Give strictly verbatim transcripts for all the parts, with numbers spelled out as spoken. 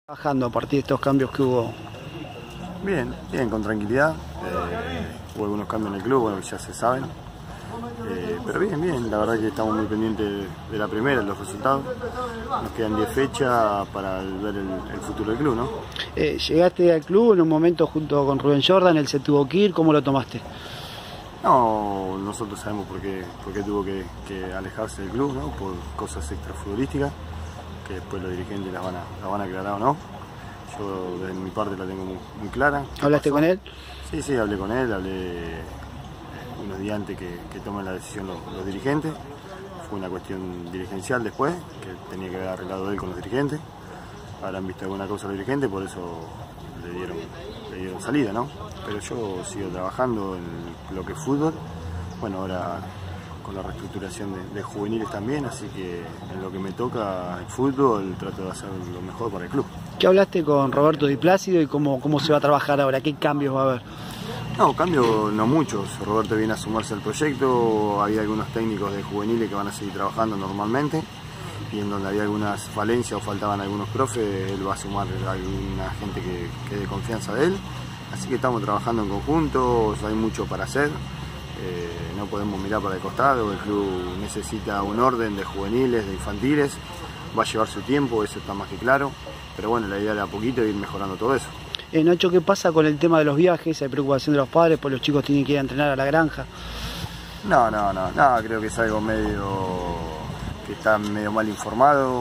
Trabajando a partir de estos cambios que hubo. Bien, bien, con tranquilidad. Eh, hubo algunos cambios en el club, bueno, ya se saben. Eh, pero bien, bien, la verdad que estamos muy pendientes de la primera, de los resultados. Nos quedan diez fechas para ver el, el futuro del club, ¿no? Eh, llegaste al club en un momento junto con Rubén Jordan, él se tuvo que ir, ¿cómo lo tomaste? No, nosotros sabemos por qué, por qué tuvo que, que alejarse del club, ¿no? Por cosas extrafutbolísticas, que después los dirigentes las van a, las van a aclarar o no. Yo desde mi parte la tengo muy, muy clara. ¿Hablaste con él? Sí, sí, hablé con él, hablé unos días antes que, que tomen la decisión los, los dirigentes. Fue una cuestión dirigencial después, que tenía que haber arreglado él con los dirigentes. Habrán visto alguna cosa los dirigentes, por eso le dieron, le dieron salida, ¿no? Pero yo sigo trabajando en lo que es fútbol. Bueno, ahora con la reestructuración de, de juveniles también, así que en lo que me toca el fútbol trato de hacer lo mejor para el club. ¿Qué hablaste con Roberto Di Plácido y cómo, cómo se va a trabajar ahora? ¿Qué cambios va a haber? No, cambios no muchos. Roberto viene a sumarse al proyecto, había algunos técnicos de juveniles que van a seguir trabajando normalmente y en donde había algunas falencias o faltaban algunos profes, él va a sumar a alguna gente que, que dé confianza de él. Así que estamos trabajando en conjunto, hay mucho para hacer. Eh, no podemos mirar para el costado, el club necesita un orden de juveniles, de infantiles, va a llevar su tiempo, eso está más que claro, pero bueno, la idea de a poquito es ir mejorando todo eso. Eh, Nacho, ¿qué pasa con el tema de los viajes? ¿Hay preocupación de los padres, pues los chicos tienen que ir a entrenar a la granja? No, no, no, no, creo que es algo medio que está medio mal informado.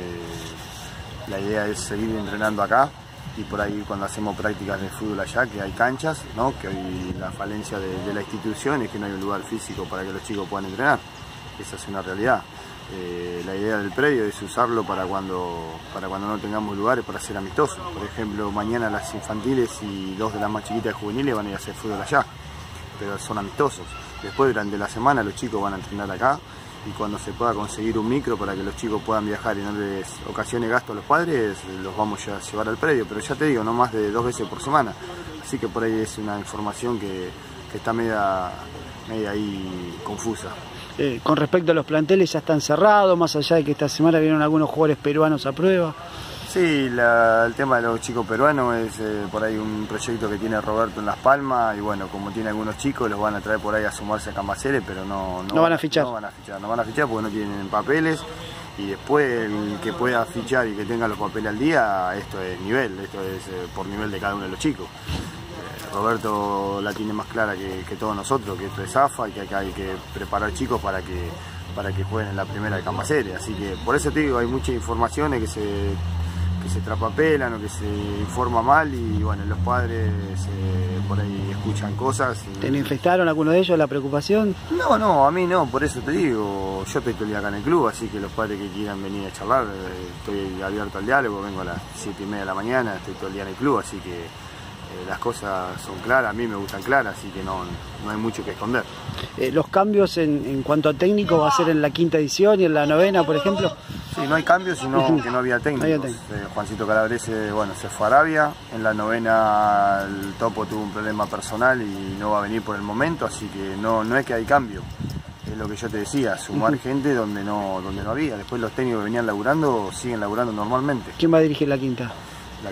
Eh, la idea es seguir entrenando acá y por ahí cuando hacemos prácticas de fútbol allá, que hay canchas, ¿no? Que hoy la falencia de, de la institución es que no hay un lugar físico para que los chicos puedan entrenar. Esa es una realidad. Eh, la idea del predio es usarlo para cuando, para cuando no tengamos lugares para hacer amistosos. Por ejemplo, mañana las infantiles y dos de las más chiquitas de juveniles van a ir a hacer fútbol allá, pero son amistosos. Después durante la semana los chicos van a entrenar acá y cuando se pueda conseguir un micro para que los chicos puedan viajar y no les ocasione gasto a los padres, los vamos a llevar al predio, pero ya te digo, no más de dos veces por semana. Así que por ahí es una información que, que está media, media ahí confusa. Eh, con respecto a los planteles, ya están cerrados, más allá de que esta semana vinieron algunos jugadores peruanos a prueba. Sí, la, el tema de los chicos peruanos es eh, por ahí un proyecto que tiene Roberto en Las Palmas y bueno, como tiene algunos chicos, los van a traer por ahí a sumarse a Cambacere, pero no, no, no van a fichar. No van a fichar, no van a fichar porque no tienen papeles y después el que pueda fichar y que tenga los papeles al día, esto es nivel, esto es eh, por nivel de cada uno de los chicos. Roberto la tiene más clara que, que todos nosotros, que esto es AFA y que acá hay que preparar chicos para que, para que jueguen en la primera de Cambacere. Así que por eso te digo, hay muchas informaciones que se, que se trapapelan o que se informa mal y bueno, los padres eh, por ahí escuchan cosas. Y... ¿Te lo infectaron alguno de ellos, la preocupación? No, no, a mí no, por eso te digo, yo estoy todo el día acá en el club, así que los padres que quieran venir a charlar, eh, estoy abierto al diálogo, vengo a las siete y media de la mañana, estoy todo el día en el club, así que... las cosas son claras, a mí me gustan claras, así que no, no hay mucho que esconder. Eh, ¿Los cambios en, en cuanto a técnico va a ser en la quinta edición y en la novena, por ejemplo? Sí, no hay cambios, sino uh-huh. que no había técnicos. No había técnico. eh, Juancito Calabrese, bueno, se fue a Arabia, en la novena el Topo tuvo un problema personal y no va a venir por el momento, así que no, no es que hay cambio. Es lo que yo te decía, sumar uh-huh. gente donde no, donde no había. Después los técnicos que venían laburando siguen laburando normalmente. ¿Quién va a dirigir la quinta? La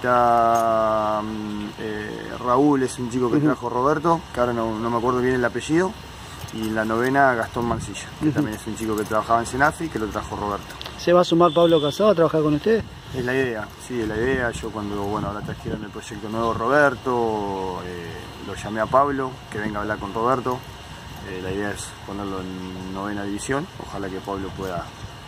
quinta, eh, Raúl es un chico que uh-huh. trajo Roberto, que ahora no, no me acuerdo bien el apellido, y la novena Gastón Mancilla, que uh-huh. también es un chico que trabajaba en Senafi, que lo trajo Roberto. ¿Se va a sumar Pablo Casado a trabajar con ustedes? Es la idea, sí, es la idea. Yo cuando, bueno, ahora trajeron el proyecto nuevo Roberto, eh, lo llamé a Pablo, que venga a hablar con Roberto. Eh, la idea es ponerlo en novena división, ojalá que Pablo pueda...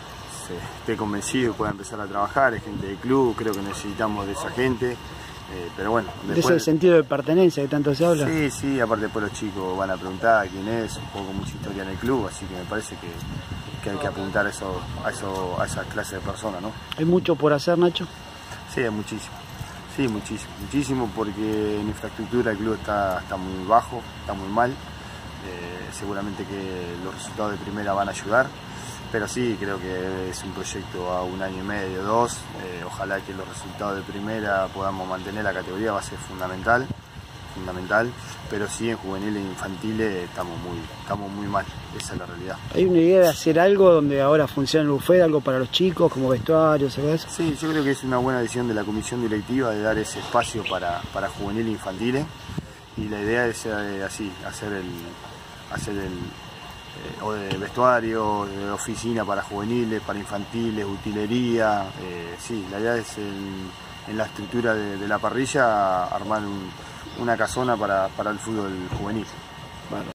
esté convencido y pueda empezar a trabajar, es gente del club, creo que necesitamos de esa gente, eh, pero bueno. Después... ¿De ese sentido de pertenencia que tanto se habla? Sí, sí, aparte después los chicos van a preguntar quién es, un poco mucha historia en el club, así que me parece que, que hay que apuntar a, eso, a, eso, a esa clase de personas, ¿no? ¿Hay mucho por hacer, Nacho? Sí, hay muchísimo, sí, muchísimo, muchísimo porque en infraestructura el club está, está muy bajo, está muy mal, eh, seguramente que los resultados de primera van a ayudar. Pero sí, creo que es un proyecto a un año y medio, dos. Eh, ojalá que los resultados de primera podamos mantener la categoría, va a ser fundamental. fundamental, pero sí en juveniles e infantiles estamos muy, estamos muy mal, esa es la realidad. ¿Hay una idea de hacer algo donde ahora funcione el buffet, algo para los chicos, como vestuarios, algo de eso? Sí, yo creo que es una buena decisión de la comisión directiva de dar ese espacio para, para juveniles e infantiles, y la idea es eh, así, hacer el, hacer el eh, o de vestuario, de oficina para juveniles, para infantiles, utilería, eh, sí, la idea es en, en la estructura de, de la parrilla armar un, una casona para, para el fútbol juvenil. Bueno.